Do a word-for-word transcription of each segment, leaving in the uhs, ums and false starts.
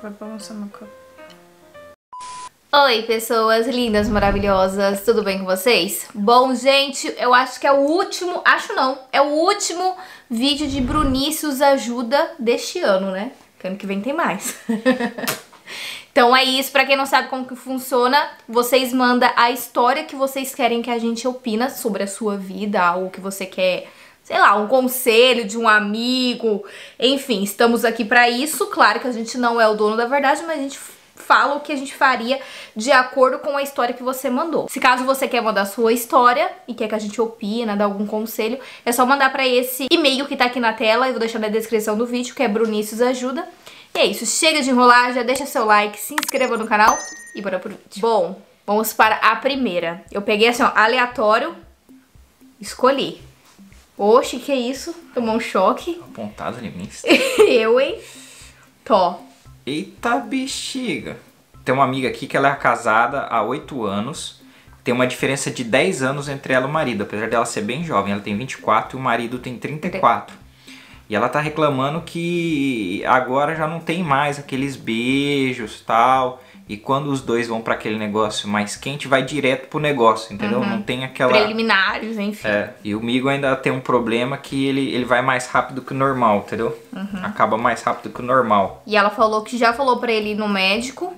vai balançar meu cabelo. Oi, pessoas lindas, maravilhosas, tudo bem com vocês? Bom, gente, eu acho que é o último, acho não, é o último vídeo de Brunícios Ajuda deste ano, né? Porque ano que vem tem mais. Então é isso, pra quem não sabe como que funciona, vocês mandam a história que vocês querem que a gente opina sobre a sua vida, algo que você quer, sei lá, um conselho de um amigo, enfim, estamos aqui pra isso. Claro que a gente não é o dono da verdade, mas a gente fala o que a gente faria de acordo com a história que você mandou. Se caso você quer mandar a sua história e quer que a gente opina, dar algum conselho, é só mandar pra esse e-mail que tá aqui na tela, eu vou deixar na descrição do vídeo, que é Brunícios Ajuda. E é isso, chega de enrolar, já deixa seu like, se inscreva no canal e bora pro vídeo. Bom, vamos para a primeira. Eu peguei assim, ó, aleatório, escolhi. Oxe, que é isso? Tomou um choque. Apontado em mim. Eu, hein? Tó. Eita bexiga. Tem uma amiga aqui que ela é casada há oito anos. Tem uma diferença de dez anos entre ela e o marido. Apesar dela ser bem jovem, ela tem vinte e quatro e o marido tem trinta e quatro. E ela tá reclamando que agora já não tem mais aqueles beijos e tal. E quando os dois vão pra aquele negócio mais quente, vai direto pro negócio, entendeu? Uhum. Não tem aquela... Preliminares, enfim. É, e o Migo ainda tem um problema que ele, ele vai mais rápido que o normal, entendeu? Uhum. Acaba mais rápido que o normal. E ela falou que já falou pra ele ir no médico,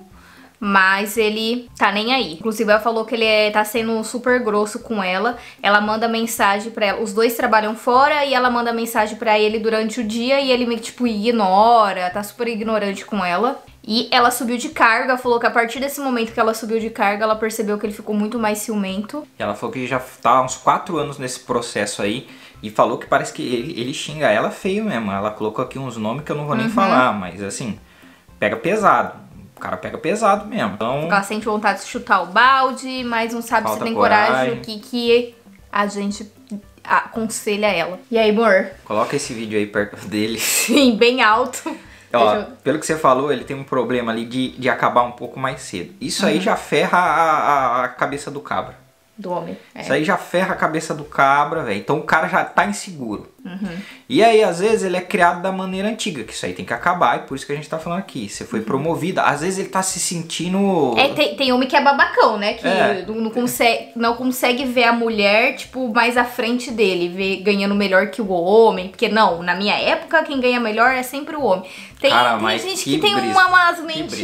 mas ele tá nem aí. Inclusive ela falou que ele é, tá sendo super grosso com ela. Ela manda mensagem pra ela. Os dois trabalham fora e ela manda mensagem pra ele durante o dia e ele meio que tipo ignora, tá super ignorante com ela. E ela subiu de carga, falou que a partir desse momento que ela subiu de carga, ela percebeu que ele ficou muito mais ciumento. E ela falou que já tá há uns quatro anos nesse processo aí. E falou que parece que ele, ele xinga ela feio mesmo. Ela colocou aqui uns nomes que eu não vou nem uhum. falar, mas assim, pega pesado. O cara pega pesado mesmo. Então, ela sente vontade de chutar o balde, mas não sabe se tem coragem, coragem o que, que a gente aconselha ela. E aí, amor? Coloca esse vídeo aí perto dele. Sim, bem alto. Ó, eu... pelo que você falou, ele tem um problema ali de, de acabar um pouco mais cedo. Isso uhum. aí já ferra a, a, a cabeça do cabra. Do homem. É. Isso aí já ferra a cabeça do cabra, velho. Então o cara já tá inseguro. Uhum. E aí, às vezes, ele é criado da maneira antiga, que isso aí tem que acabar, e por isso que a gente tá falando aqui. Você foi uhum. promovida. Às vezes ele tá se sentindo... É, tem, tem homem que é babacão, né? Que é. não, não, consegue, não consegue ver a mulher, tipo, mais à frente dele, ver, ganhando melhor que o homem. Porque, não, na minha época, quem ganha melhor é sempre o homem. Tem, Cara, tem gente que, que tem brisa. uma, umas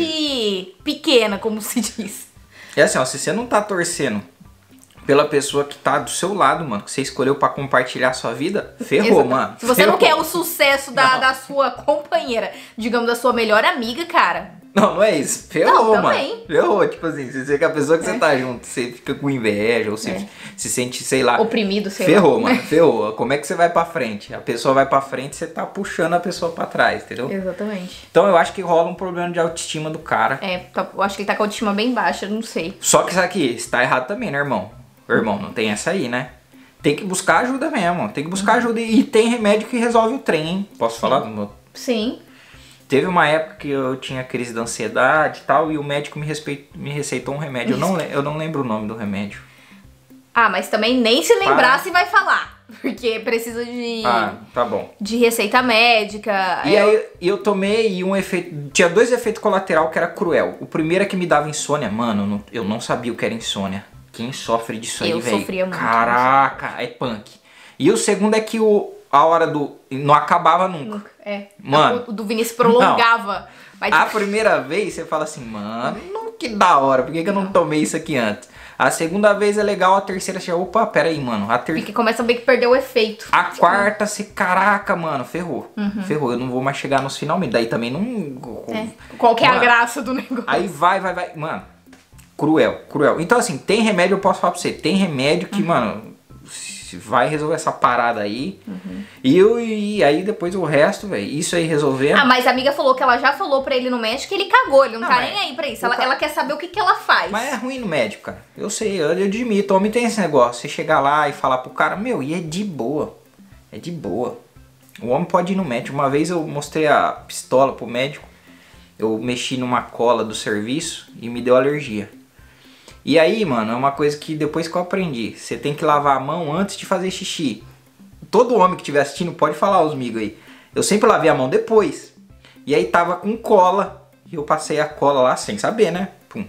mente pequena, como se diz. É assim, ó, se você não tá torcendo pela pessoa que tá do seu lado, mano, que você escolheu pra compartilhar a sua vida, ferrou, Exato. mano. Se você ferrou. não quer o sucesso da, da sua companheira, digamos, da sua melhor amiga, cara... Não, não é isso. Ferrou, não, mano. Também. Ferrou, tipo assim, se você com a pessoa que é. você tá junto, você fica com inveja, ou você é. se sente, sei lá... Oprimido, sei ferrou, lá. Mano, ferrou. Como é que você vai pra frente? A pessoa vai pra frente, você tá puxando a pessoa pra trás, entendeu? Exatamente. Então eu acho que rola um problema de autoestima do cara. É, eu acho que ele tá com a autoestima bem baixa, não sei. Só que isso aqui, isso tá errado também, né, irmão? Irmão, não tem essa aí, né? Tem que buscar ajuda mesmo, tem que buscar uhum. ajuda. E tem remédio que resolve o trem, hein? Posso Sim. falar do meu? Sim. Teve uma época que eu tinha crise de ansiedade e tal, e o médico me, respe... me receitou um remédio. Eu não, le... eu não lembro o nome do remédio. Ah, mas também nem se lembrar se vai falar. Porque precisa de... Ah, tá bom. De receita médica. E eu... aí eu tomei e um efeito... Tinha dois efeitos colaterais que era cruel. O primeiro é que me dava insônia. Mano, eu não sabia o que era insônia. Quem sofre disso aí, velho? Eu sofria muito. Caraca, é punk. E o segundo é que o, a hora do... Não acabava nunca. É. Mano. O do Vinícius prolongava. Mas... A primeira vez você fala assim, mano, que da hora. Por que, que eu não tomei isso aqui antes? A segunda vez é legal, a terceira você... Opa, pera aí, mano. A ter... Porque começa a ver que perdeu o efeito. A tipo... quarta, você... Caraca, mano, ferrou. Uhum. Ferrou. Eu não vou mais chegar nos finalmente. Daí também não... É. Qual que é mano, a graça do negócio? Aí vai, vai, vai. Mano... Cruel, cruel. Então assim, tem remédio, eu posso falar pra você, tem remédio que, uhum. mano, vai resolver essa parada aí. Uhum. E, eu, e aí depois o resto, velho, isso aí resolvendo. Ah, mas a amiga falou que ela já falou pra ele no médico que ele cagou, ele não, não tá nem aí pra isso. Ela, ca... ela quer saber o que, que ela faz. Mas é ruim no médico, cara. Eu sei, eu, eu admito, homem tem esse negócio. Você chegar lá e falar pro cara, meu, e é de boa. É de boa. O homem pode ir no médico. Uma vez eu mostrei a pistola pro médico, eu mexi numa cola do serviço e me deu alergia. E aí, mano, é uma coisa que depois que eu aprendi. Você tem que lavar a mão antes de fazer xixi. Todo homem que estiver assistindo pode falar os amigos aí. Eu sempre lavei a mão depois. E aí tava com cola E eu passei a cola lá sem saber, né? Pum.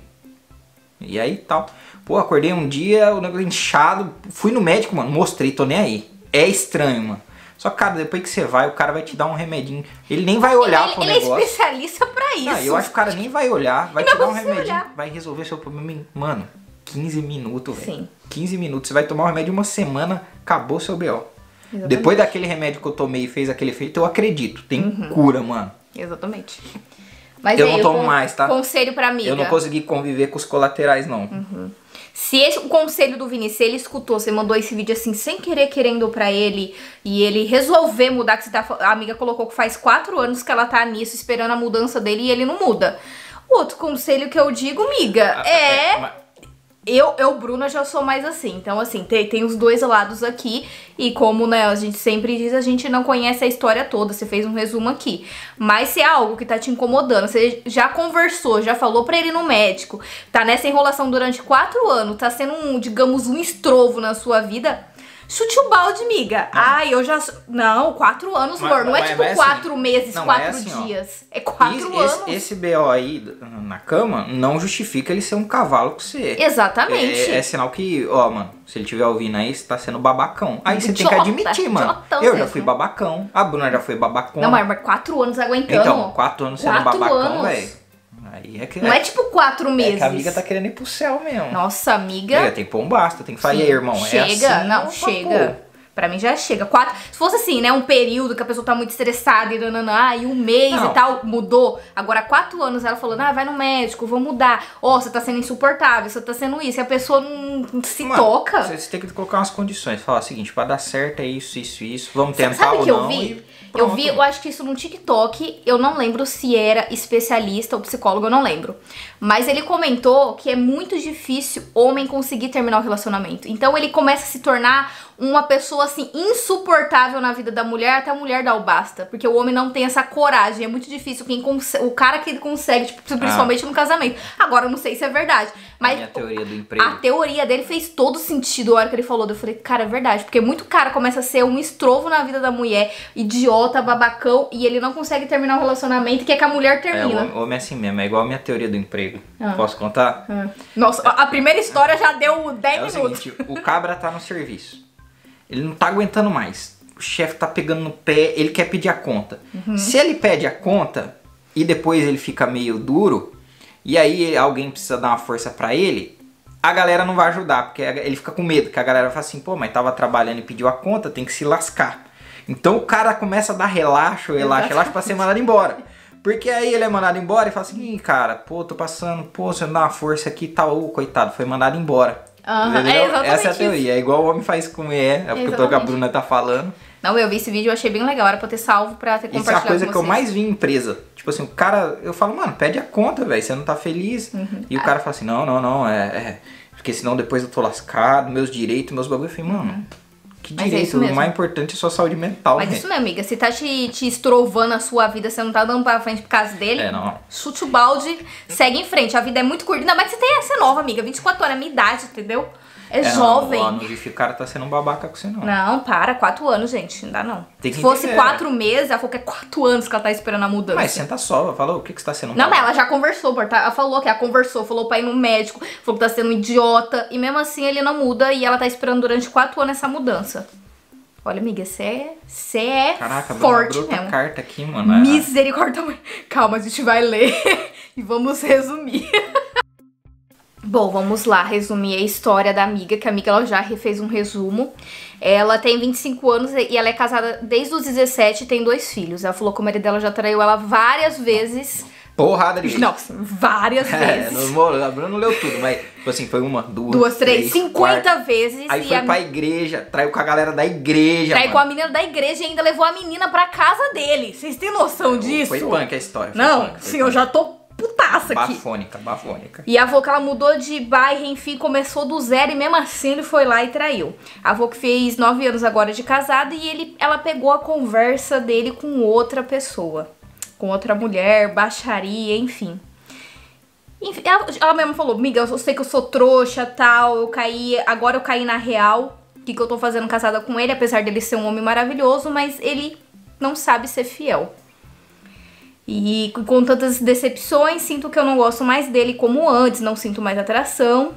E aí tal. Pô, acordei um dia, o negócio inchado. Fui no médico, mano. Mostrei, tô nem aí. É estranho, mano. Só que, cara, depois que você vai, o cara vai te dar um remedinho. Ele nem vai olhar ele, pro ele negócio. Ele é especialista pra isso. Ah, eu acho que o cara nem vai olhar. Vai Ele te dar um vai remedinho. olhar. Vai resolver seu problema em, mano, quinze minutos, velho. Sim. quinze minutos. Você vai tomar o remédio uma semana, acabou seu B O. Exatamente. Depois daquele remédio que eu tomei e fez aquele efeito, eu acredito. Tem Uhum. cura, mano. Exatamente. Mas eu aí, não tomo con mais, tá? Conselho pra amiga. Eu não consegui conviver com os colaterais, não. Uhum. Se esse, o conselho do Vini, se ele escutou, você mandou esse vídeo assim, sem querer, querendo pra ele, e ele resolver mudar, que você tá, a amiga colocou que faz quatro anos que ela tá nisso, esperando a mudança dele, e ele não muda. O outro conselho que eu digo, amiga, Ah, é... é, mas- Eu, eu, Bruna, já sou mais assim. Então, assim, tem, tem os dois lados aqui. E como, né, a gente sempre diz, a gente não conhece a história toda. Você fez um resumo aqui. Mas se é algo que tá te incomodando, você já conversou, já falou pra ele ir no médico, tá nessa enrolação durante quatro anos, tá sendo um, digamos, um estrovo na sua vida... Chute o balde, miga. Ai, eu já... Não, quatro anos, Mas- amor. Não é mas- tipo mas quatro assim- meses, não, mas quatro é assim, ó. dias. É quatro Esse- anos. Esse, esse B O aí na cama não justifica ele ser um cavalo com você. Exatamente. É, é sinal que, ó, mano, se ele estiver ouvindo aí, você tá sendo babacão. Aí você tem que Idiota, admitir, mano. idiotão Eu já mesmo. fui babacão. A Bruna já foi babacona. Não, mas, mas quatro anos aguentando. Então, quatro anos sendo Quatro babacão, anos. velho. Aí é que. Não é tipo quatro meses. É que a amiga tá querendo ir pro céu mesmo. Nossa, amiga. Amiga, tem que pôr um basta, tem que falar, e aí, irmão, Chega, é assim, não, opa, chega. pô. Pra mim já chega. Quatro, se fosse assim, né, um período que a pessoa tá muito estressada e nananã, e um mês Não. e tal, mudou. Agora, quatro anos ela falando, ah, vai no médico, vou mudar. Ó, você tá sendo insuportável, você tá sendo isso. E a pessoa não se Mano, toca. Você, você tem que colocar umas condições. Falar o seguinte, pra dar certo é isso, isso, isso. Vamos tentar Sabe o ou que eu não. vi? e Eu pronto. vi, eu acho que isso no TikTok, eu não lembro se era especialista ou psicólogo, eu não lembro. Mas ele comentou que é muito difícil homem conseguir terminar o relacionamento. Então ele começa a se tornar uma pessoa assim insuportável na vida da mulher, até a mulher dá o basta, porque o homem não tem essa coragem, é muito difícil quem consegue, o cara que consegue, tipo, principalmente no casamento. Agora eu não sei se é verdade, A mas minha teoria do emprego. a teoria dele fez todo sentido a hora que ele falou. Eu falei, cara, é verdade. Porque muito cara começa a ser um estrovo na vida da mulher, idiota, babacão, e ele não consegue terminar o relacionamento, que é que a mulher É, termina. o homem é assim mesmo, é igual a minha teoria do emprego. Ah. Posso contar? Ah. Nossa, a a primeira história já deu dez É o minutos. seguinte, o cabra tá no serviço. Ele não tá aguentando mais. O chefe tá pegando no pé, ele quer pedir a conta. Uhum. Se ele pede a conta e depois ele fica meio duro, e aí alguém precisa dar uma força pra ele, a galera não vai ajudar, porque ele fica com medo, que a galera fala assim, pô, mas tava trabalhando e pediu a conta, tem que se lascar. Então o cara começa a dar relaxo, relaxo, relaxo pra ser mandado embora. Porque aí ele é mandado embora e fala assim, ih, cara, pô, tô passando, pô, você não dá uma força aqui e tal, ô, coitado, foi mandado embora. Aham, Entendeu? é exatamente Essa é a teoria, é igual o homem faz com mulher, é porque eu tô que a Exatamente. Bruna tá falando. Não, eu vi esse vídeo, eu achei bem legal. Era pra eu ter salvo, pra ter Isso é a compartilhado coisa com que eu vocês. mais vi em empresa. Tipo assim, o cara, eu falo, mano, pede a conta, velho, você não tá feliz. Uhum. E o cara fala assim, não, não, não, é, é, porque senão depois eu tô lascado, meus direitos, meus bagulho. Eu falei, mano, que Mas é direito, isso mesmo. o mais importante é sua saúde mental, Mas né? isso mesmo, amiga. Se tá te, te estrovando a sua vida, você não tá dando pra frente por causa dele, É, não. chute o balde, segue em frente. A vida é muito curta. Ainda mais que você tem essa nova, amiga. vinte e quatro anos, é minha idade, entendeu? É, É, jovem. Não, ó, não vi que o cara tá sendo um babaca com você, não. Não, para, quatro anos, gente. Não dá, não. Tem que Se fosse entender, quatro meses, ela falou que é quatro anos que ela tá esperando a mudança. Mas senta só, falou, o que que você tá sendo um Não, mas babaca? ela já conversou, amor, tá? Ela falou que ela conversou, falou pra ir no médico, falou que tá sendo um idiota. E mesmo assim ele não muda e ela tá esperando durante quatro anos essa mudança. Olha, amiga, você é, você é Caraca, forte abriu outra mesmo. carta aqui, mano. é- Misericórdia. Calma, a gente vai ler e vamos resumir. Bom, vamos lá, resumir a história da amiga, que a amiga ela já fez um resumo. Ela tem vinte e cinco anos e ela é casada desde os dezessete e tem dois filhos. Ela falou que o marido dela já traiu ela várias vezes. Porrada de vez. Nossa, várias É, vezes. não, a Bruna não leu tudo, mas tipo assim, foi uma, duas, Duas, três, cinquenta quatro. vezes. Aí e foi a pra igreja, traiu com a galera da igreja, traiu com a mano. menina da igreja e ainda levou a menina pra casa dele. Vocês têm noção disso? Foi punk a história. foi Não, punk, foi sim, eu punk. já tô putaça aqui. Bafônica, bafônica. E a avó que ela mudou de bairro, enfim, começou do zero e mesmo assim ele foi lá e traiu. A avó que fez nove anos agora de casada e ele, ela pegou a conversa dele com outra pessoa. Com outra mulher, baixaria, enfim. Enfim, ela, ela mesma falou, amiga, eu sei que eu sou trouxa, tal, eu caí, agora eu caí na real. O que, que eu tô fazendo casada com ele, apesar dele ser um homem maravilhoso, mas ele não sabe ser fiel. E com tantas decepções, sinto que eu não gosto mais dele como antes, não sinto mais atração.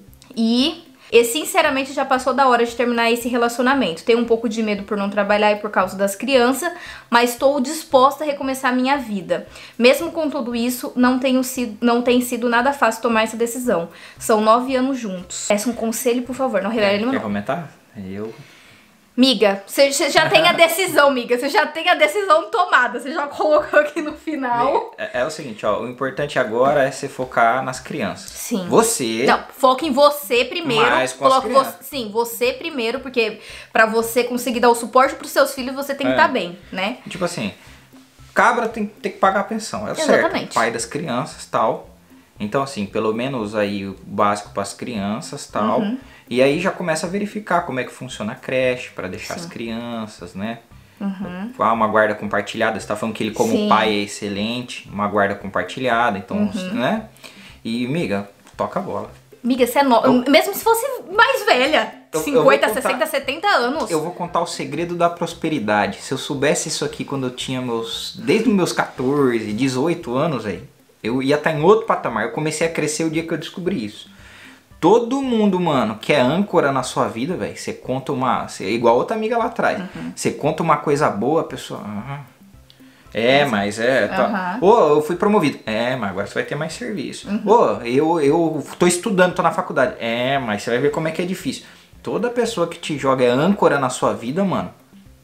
E, e sinceramente já passou da hora de terminar esse relacionamento. Tenho um pouco de medo por não trabalhar e por causa das crianças, mas estou disposta a recomeçar a minha vida. Mesmo com tudo isso, não, tenho sido, não tem sido nada fácil tomar essa decisão. São nove anos juntos. Peço um conselho, por favor, não revele meu nome. Quer comentar? Eu... Miga, você já tem a decisão, miga. Você já tem a decisão tomada. Você já colocou aqui no final. É, é o seguinte, ó. O importante agora é você focar nas crianças. Sim. Você... Não, foca em você primeiro. Mais com as Coloca crianças. você, sim, você primeiro, porque pra você conseguir dar o suporte pros seus filhos, você tem que É. estar bem, né? Tipo assim, cabra tem, tem que pagar a pensão. É o Exatamente. certo. Pai das crianças, tal. Então, assim, pelo menos aí o básico pras crianças, tal. Uhum. E aí já começa a verificar como é que funciona a creche para deixar Sim. as crianças, né? Uhum. Ah, uma guarda compartilhada, você tá falando que ele como Sim. pai é excelente, uma guarda compartilhada, então, Uhum. né? E, miga, toca a bola. Miga, você é nova. Mesmo se fosse mais velha. Eu- eu cinquenta, vou contar- sessenta, setenta anos. Eu vou contar o segredo da prosperidade. Se eu soubesse isso aqui quando eu tinha meus... Desde os meus catorze, dezoito anos, aí, eu ia estar em outro patamar. Eu comecei a crescer o dia que eu descobri isso. Todo mundo, mano, que é âncora na sua vida, velho, você conta uma... Você, igual outra amiga lá atrás. Uhum. Você conta uma coisa boa, a pessoa... Ah, é, mas é... Tá. Uhum. Ô, eu fui promovido. É, mas agora você vai ter mais serviço. Uhum. Ô, eu, eu tô estudando, tô na faculdade. É, mas você vai ver como é que é difícil. Toda pessoa que te joga é âncora na sua vida, mano,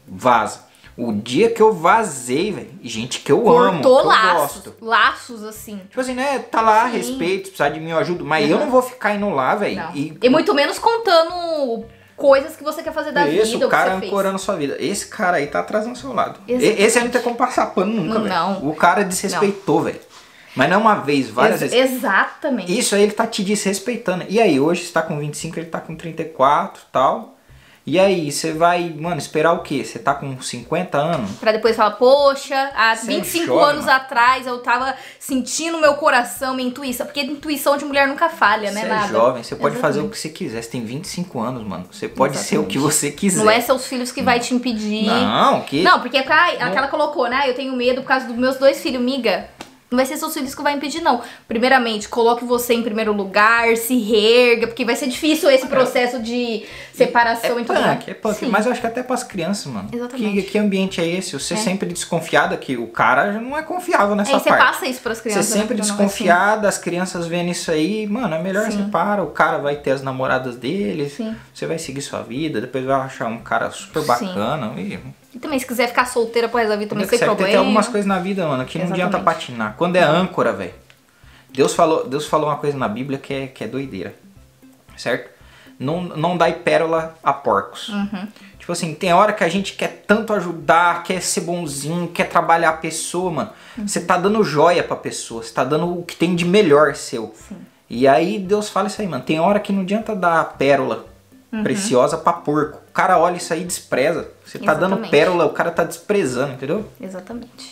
vaza. O dia que eu vazei, velho, gente que eu amo, que Cortou eu laços. gosto. Laços, assim. Tipo assim, né, tá lá, Sim. respeito, se precisar de mim eu ajudo, mas Uhum. eu não vou ficar indo lá, velho. Não. E, E muito menos contando coisas que você quer fazer da isso, vida. o cara que você fez. ancorando sua vida. Esse cara aí tá atrás do seu lado. E- Exatamente. Esse aí não tem como passar pano nunca, velho. Não. O cara desrespeitou, velho. Mas não uma vez, várias Ex- vezes. Exatamente. Isso aí ele tá te desrespeitando. E aí, hoje você tá com vinte e cinco, ele tá com trinta e quatro e tal. E aí, você vai, mano, esperar o quê? Você tá com cinquenta anos? Pra depois falar, poxa, há Você vinte e cinco chora, anos mano. atrás eu tava sentindo meu coração, minha intuição. Porque intuição de mulher nunca falha, né? Você é Nada. jovem, você pode fazer o Exatamente. que você quiser. Você tem vinte e cinco anos, mano. Você pode ser o Exatamente. que você quiser. Não é seus filhos que vai te impedir. Não, que... Não, porque ai, Não. aquela colocou, né? Eu tenho medo por causa dos meus dois filhos, miga. Não vai ser seus filhos que vai impedir, não. Primeiramente, coloque você em primeiro lugar, se reerga, porque vai ser difícil esse processo de separação É e tudo mais. punk, é punk. Sim. Mas eu acho que até pras crianças, mano. Exatamente. Que, que ambiente é esse? Você É. sempre desconfiada que o cara já não é confiável nessa Aí você parte. passa isso pras crianças. Você sempre né? Não, desconfiada, as crianças vendo isso aí, mano, é melhor Sim. você para, o cara vai ter as namoradas dele, Sim. você vai seguir sua vida, depois vai achar um cara super Sim. bacana. E, E também, se quiser ficar solteira pro resto da vida, também Tem sem que problema. ter algumas coisas na vida, mano, que não adianta Exatamente. patinar. Quando é âncora, velho. Deus falou, Deus falou uma coisa na Bíblia que é, que é doideira. Certo? Não, não dai pérola a porcos. Uhum. Tipo assim, tem hora que a gente quer tanto ajudar, quer ser bonzinho, quer trabalhar a pessoa, mano. Uhum. Você tá dando joia pra pessoa, você tá dando o que tem de melhor seu. Sim. E aí Deus fala isso aí, mano. Tem hora que não adianta dar pérola Uhum. preciosa pra porco. O cara olha isso aí e despreza. Você tá dando Exatamente. pérola, o cara tá desprezando, entendeu? Exatamente.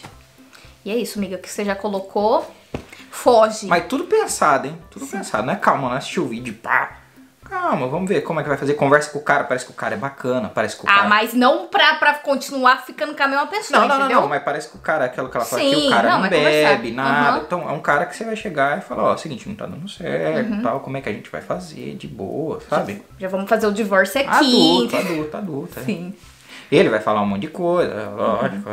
E é isso, amiga, que você já colocou. Foge. Mas tudo pensado, hein? Tudo Sim. pensado. Não é calma, não assistiu o vídeo, pá. Calma, vamos ver como é que vai fazer. Conversa com o cara, parece que o cara é bacana, parece que o Ah, cara... mas não pra, pra continuar ficando com a mesma pessoa, Não, não, não, entendeu? não, mas parece que o cara, aquilo que ela fala, Sim, que o cara não, não, mas bebe, conversar. nada. Uhum. Então é um cara que você vai chegar e falar, ó, é o seguinte, não tá dando certo, Uhum. tal, como é que a gente vai fazer, de boa, sabe? Já vamos fazer o divórcio aqui. Adulto, adulto, adulto. é. Sim. Ele vai falar um monte de coisa, lógico.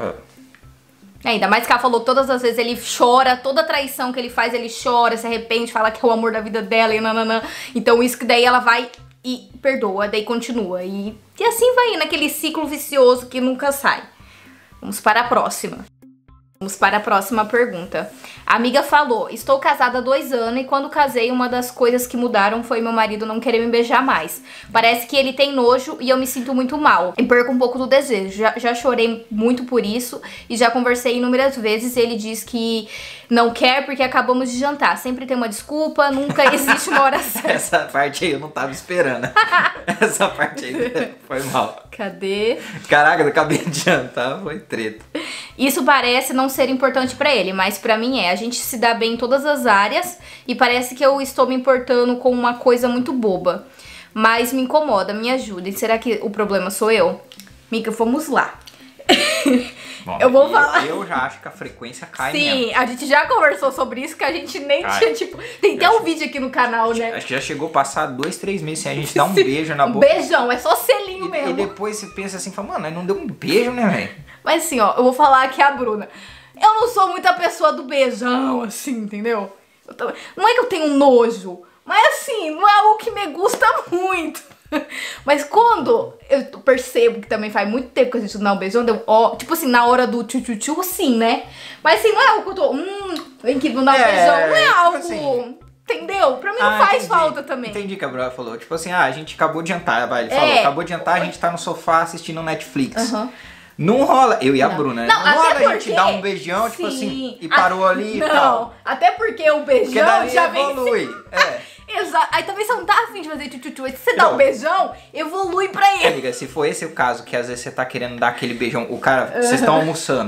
Ainda mais que ela falou que todas as vezes ele chora, toda traição que ele faz, ele chora, se arrepende, fala que é o amor da vida dela e nananã. Então isso que daí ela vai e perdoa, daí continua. E, e assim vai naquele ciclo vicioso que nunca sai. Vamos para a próxima. Vamos para a próxima pergunta. A amiga falou, estou casada há dois anos e quando casei uma das coisas que mudaram foi meu marido não querer me beijar mais. Parece que ele tem nojo e eu me sinto muito mal. E perco um pouco do desejo. Já, já chorei muito por isso e já conversei inúmeras vezes. Ele diz que não quer porque acabamos de jantar. Sempre tem uma desculpa, nunca existe uma hora certa. Essa parte aí eu não tava esperando. Essa parte aí foi mal. Cadê? Caraca, eu acabei de jantar, foi treta. Isso parece não ser importante pra ele, mas pra mim é. A gente se dá bem em todas as áreas e parece que eu estou me importando com uma coisa muito boba. Mas me incomoda, me ajuda. E será que o problema sou eu? Mica, vamos lá. Bom, eu vou falar. Eu já acho que a frequência cai Sim, mesmo. a gente já conversou sobre isso, que a gente nem Cai. tinha, tipo... Tem até um vídeo aqui no canal, né? Acho que já chegou a passar dois, três meses sem a gente dar um beijo na Um boca. beijão, é só selinho E, mesmo. e depois você pensa assim, fala, mano, não deu um beijo, né, velho? Mas assim, ó, eu vou falar aqui a Bruna. Eu não sou muita pessoa do beijão, assim, entendeu? Eu tô- Não é que eu tenho nojo, mas assim, não é algo que me gusta muito. Mas quando eu percebo que também faz muito tempo que a gente não dá um beijão, deu, ó, tipo assim, na hora do tchu-tchu-tchu, sim, né? Mas assim, não é algo que eu tô, hum, vem aqui, vamos dar um É, beijão. Não é tipo algo, assim. entendeu? Pra mim não Ah, faz entendi. falta também. Entendi o que a Bruna falou. Tipo assim, ah, a gente acabou de jantar, vai, ele É. falou, acabou de jantar, a gente tá no sofá assistindo Netflix. Aham. Não rola, eu e a Não. Bruna, né? Não, Não rola até a gente porque- dar um beijão, tipo Sim. assim, e A- parou ali e Não, tal. até porque o Porque beijão daí já vem... evolui. É. Exato. Aí também você não tá afim de fazer tchu-tchu-tchu. Se você dá Não. um beijão, evolui pra É, ele. amiga, se for esse o caso, que às vezes você tá querendo dar aquele beijão, o cara, vocês estão almoçando.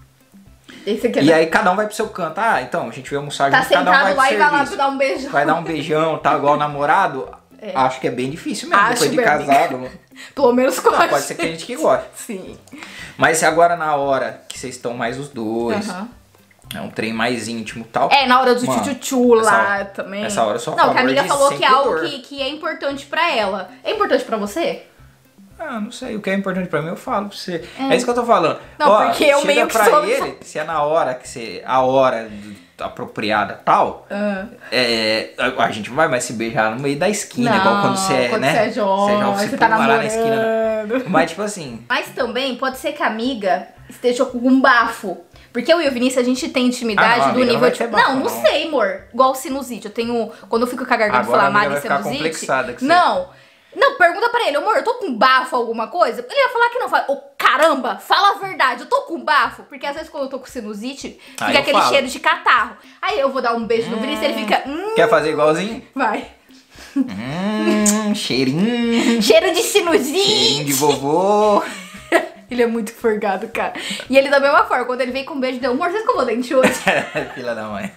Esse aqui é E aí cada um vai pro seu canto. Ah, então, a gente vai almoçar tá junto, cada um vai sentado pro lá e vai lá serviço. dar um beijão. Vai dar um beijão, tá igual namorado. É. Acho que é bem difícil mesmo, Acho depois de bem- casado. Pelo menos com Não, pode ser que a gente que goste. Sim. Mas se agora na hora que vocês estão mais os dois, Aham. é um trem mais íntimo e tal. É, na hora do Mano, tchu-tchu essa lá hora- também. essa hora eu sou a Não, que a favor amiga de falou sem que é algo pudor. que, que é importante pra ela. É importante pra você? Ah, não sei, o que é importante pra mim eu falo pra você. É, isso que eu tô falando. Não, Ó, porque eu chega meio que pra sou- ele, se é na hora que você. A hora do- apropriada tal, Ah. é, a, a gente não vai mais se beijar no meio da esquina, Não, igual quando você é, quando né? você é jovem, você você tá pula lá na esquina. namorando. Mas tipo assim. Mas também pode ser que a amiga esteja com um bafo. Porque eu e o Vinícius, a gente tem intimidade Ah, não, do amiga, não nível vai de... ter bafo, não, não não. sei, amor. Igual sinusite. Eu tenho... Quando eu fico com a garganta Agora a amiga inflamada e vai ficar sinusite... complexada com você. Não. Não, pergunta pra ele. Amor, eu tô com bafo alguma coisa? Ele vai falar que não. Fala, ô, caramba, fala a verdade. Eu tô com bafo. Porque às vezes quando eu tô com sinusite, Aí fica eu aquele falo. cheiro de catarro. Aí eu vou dar um beijo no Vinícius e ele fica... Hum, Quer fazer igualzinho? vai. Hum, cheirinho. Cheiro de sinusite. Cheirinho de vovô. Ele é muito forgado, cara. E ele da mesma forma, quando ele vem com um beijo, deu, amor, você escovou o dente hoje? Filha da mãe.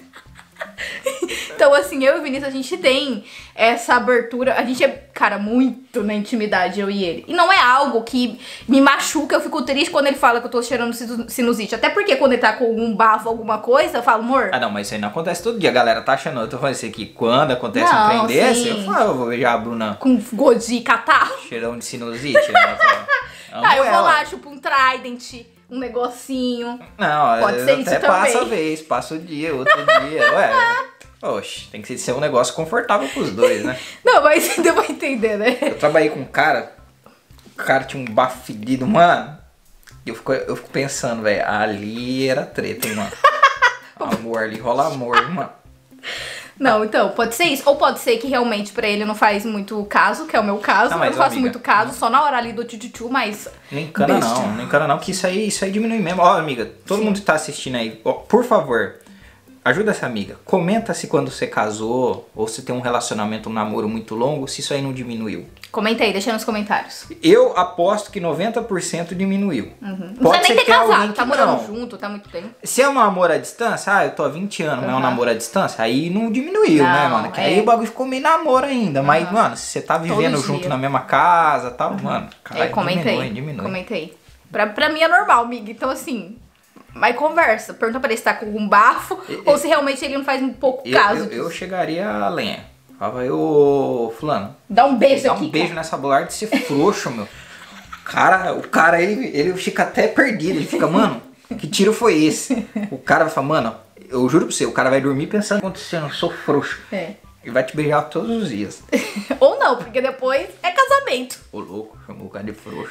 Então, assim, eu e o Vinícius, a gente tem essa abertura. A gente é, cara, muito na intimidade, eu e ele. E não é algo que me machuca, eu fico triste quando ele fala que eu tô cheirando sinu- sinusite. Até porque quando ele tá com algum bafo, alguma coisa, eu falo, amor... Ah, não, mas isso aí não acontece todo dia. A galera tá achando. Eu tô falando isso aqui. Quando acontece um Não, trem desse, sim. eu falo, eu vou beijar a Bruna. Com gosto de catarro. Cheirão de sinusite. Ela fala, amo Ah, eu vou ela. lá, chupo um Trident, um negocinho. Não, Pode eu ser isso até passa a também. vez, passa o dia, outro dia. Ué, oxe, tem que ser um negócio confortável pros dois, né? Não, mas deu pra entender, né? Eu trabalhei com um cara, o cara tinha um bafo fedido, mano. E eu fico, eu fico pensando, velho, ali era treta, hein, mano. Amor, ali rola amor, hein, mano. Não, então, pode ser isso. Ou pode ser que realmente pra ele não faz muito caso, que é o meu caso. Não, eu mas, não faço amiga, muito caso, só na hora ali do tchu-tchu, mas... Não encana Beijo. não, não encana não, que isso aí, isso aí diminui mesmo. Ó, amiga, todo Sim. mundo que tá assistindo aí, ó, por favor, ajuda essa amiga. Comenta se quando você casou, ou se tem um relacionamento, um namoro muito longo, se isso aí não diminuiu. Comenta aí, deixa nos comentários. Eu aposto que noventa por cento diminuiu. Uhum. Não Pode precisa nem ser ter que alguém casado, que tá morando não. junto, tá muito tempo. Se é um namoro à distância, ah, eu tô há vinte anos, mas é um Uhum. namoro à distância, aí não diminuiu, Não, né, mano? Que é. aí o bagulho ficou meio namoro ainda. Mas, Uhum. mano, se você tá vivendo Todo junto dia. na mesma casa e tal, mano, É, caralho, comenta diminui, aí, diminui. comenta aí. Pra, pra mim é normal, amiga, então assim... Mas conversa, pergunta pra ele se tá com um bafo E- ou se realmente ele não faz um pouco Eu, caso. eu, eu chegaria a lenha. Falava, eu, fulano, Dá um beijo dá aqui. um beijo nessa bolar de ser frouxo, meu. Cara, o cara, ele, ele fica até perdido. Ele fica, mano, que tiro foi esse? O cara vai falar, mano, eu juro pra você, o cara vai dormir pensando, acontecendo, eu sou frouxo. É. Ele vai te beijar todos os dias. Ou não, porque depois é casamento. Ô louco, chamou o cara de frouxo.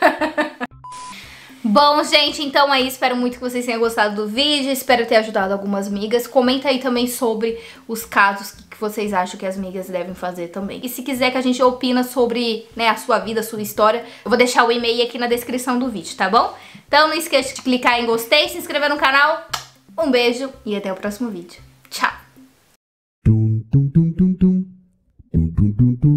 Bom, gente, então é isso. Espero muito que vocês tenham gostado do vídeo. Espero ter ajudado algumas migas. Comenta aí também sobre os casos que, que vocês acham que as migas devem fazer também. E se quiser que a gente opina sobre, né, a sua vida, a sua história, eu vou deixar o e-mail aqui na descrição do vídeo, tá bom? Então não esqueça de clicar em gostei, se inscrever no canal. Um beijo e até o próximo vídeo. Tchau! Dum dum dum dum dum dum dum dum dum.